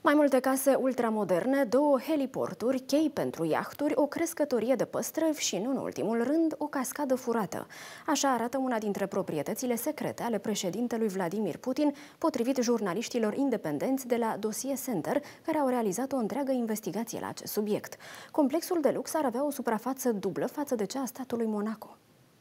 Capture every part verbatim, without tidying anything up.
Mai multe case ultramoderne, două heliporturi, chei pentru iahturi, o crescătorie de păstrăvi și, nu în ultimul rând, o cascadă furată. Așa arată una dintre proprietățile secrete ale președintelui Vladimir Putin, potrivit jurnaliștilor independenți de la Dossier Center, care au realizat o întreagă investigație la acest subiect. Complexul de lux ar avea o suprafață dublă față de cea a statului Monaco.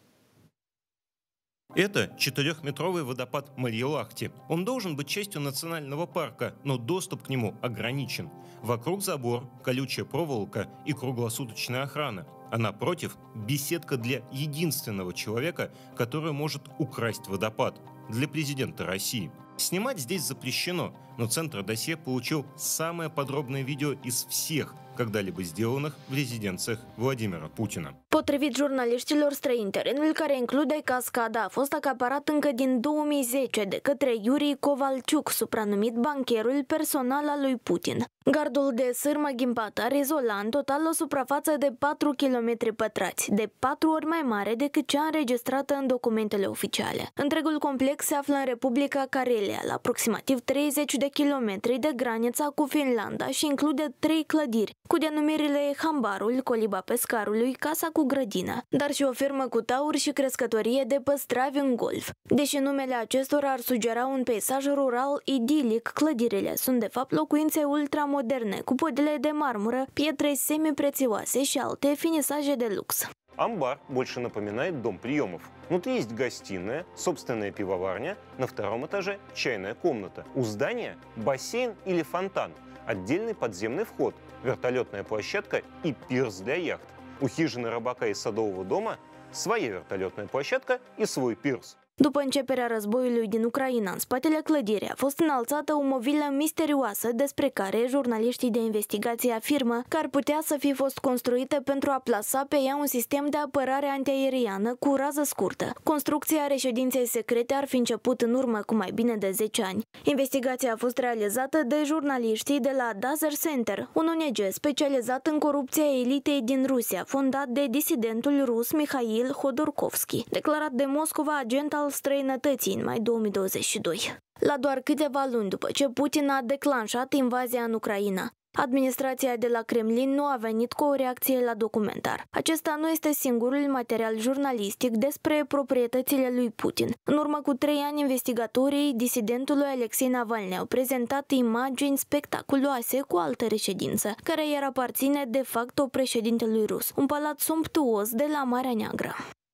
Это четырехметровый водопад Марьелахти. Он должен быть частью национального парка, но доступ к нему ограничен. Вокруг забор, колючая проволока и круглосуточная охрана. А напротив – беседка для единственного человека, который может украсть водопад – для президента России. Снимать здесь запрещено, но Центр Досье получил самое подробное видео из всех когда-либо сделанных в резиденциях Vladimira Putina. Potrivit jurnaliștilor străini, terenul care include cascada a fost acaparat încă din două mii zece de către Yuri Kovalciuk, supranumit bancherul personal al lui Putin. Gardul de sârmă ghimpată are izola în total o suprafață de patru kilometri pătrați, de patru ori mai mare decât cea înregistrată în documentele oficiale. Întregul complex se află în Republica Karelia, la aproximativ treizeci de kilometri de granița cu Finlanda și include trei clădiri, cu denumirile Hambarul, Coliba Pescarului, Casa cu grădină, dar și o fermă cu tauri și crescătorie de păstravi în golf. Deși numele acestora ar sugera un peisaj rural idilic, clădirile sunt de fapt locuințe ultramoderne, cu podele de marmură, pietre semiprețioase și alte финисажи de lux. Амбар больше напоминает дом приемов. Внутри есть гостиная, собственная пивоварня, на втором этаже чайная комната. У здания бассейн или фонтан, отдельный подземный вход, вертолетная площадка и пирс для яхт. У хижины рыбака из садового дома своя вертолетная площадка и свой пирс. După începerea războiului din Ucraina, în spatele clădirii a fost înalțată o mobilă misterioasă despre care jurnaliștii de investigație afirmă că ar putea să fi fost construită pentru a plasa pe ea un sistem de apărare antiaeriană cu rază scurtă. Construcția reședinței secrete ar fi început în urmă cu mai bine de zece ani. Investigația a fost realizată de jurnaliștii de la Dossier Center, un O N G specializat în corupția elitei din Rusia, fondat de disidentul rus Mikhail Hodorkovski, declarat de Moscova agent al străinătății în mai două mii douăzeci și doi. La doar câteva luni după ce Putin a declanșat invazia în Ucraina, administrația de la Kremlin nu a venit cu o reacție la documentar. Acesta nu este singurul material jurnalistic despre proprietățile lui Putin. În urmă cu trei ani, investigatorii disidentului Alexei Navalny au prezentat imagini spectaculoase cu altă reședință, care iar aparține de fapt președintelui rus, un palat somptuos de la Marea Neagră.